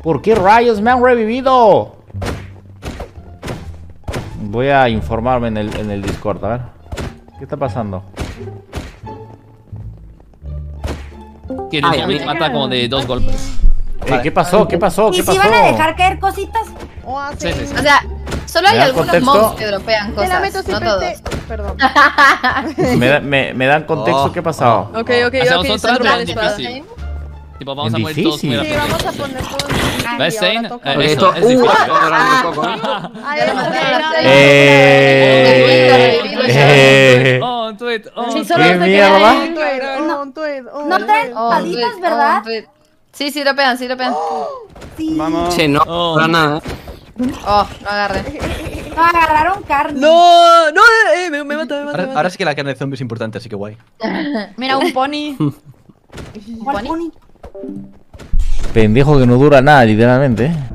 ¿Por qué rayos me han revivido? Voy a informarme en el Discord, a ver. ¿Qué está pasando? Que el zombie te mata como de 2 golpes. Vale. ¿Qué pasó? ¿Qué pasó? ¿Y ¿Qué si pasó? van a dejar caer cositas? Sí. O sea, solo hay ¿Me da algunos contexto? mobs que dropean Te la meto cosas, no siempre todos. Perdón. ¿Me dan contexto? ¿Qué ha pasado? Ok, Hacemos ok, otra, está pero mal, es está mal. difícil. Tipo, vamos Es a morir todos muy difícil. Sí, rápido. vamos a poner todos. ¿Ves, Y Zane? ahora toca. Esto es difícil. Ay, Ya lo no, maté, Oh, un tweet. Oh, Sí, un solo ¿Qué se mierda? queda- un tweet. No traen paditas, ¿verdad? Sí, sí dropean, sí dropean. Sí. Vamos. Che, no, Oh. para nada. Oh, no agarré. No, agarraron carne. No, no, me mata, me mata. Ahora sí que la carne de zombie es importante, así que guay. Mira, un pony. ¿Cuál pony? Pendejo que no dura nada, literalmente, ¿eh?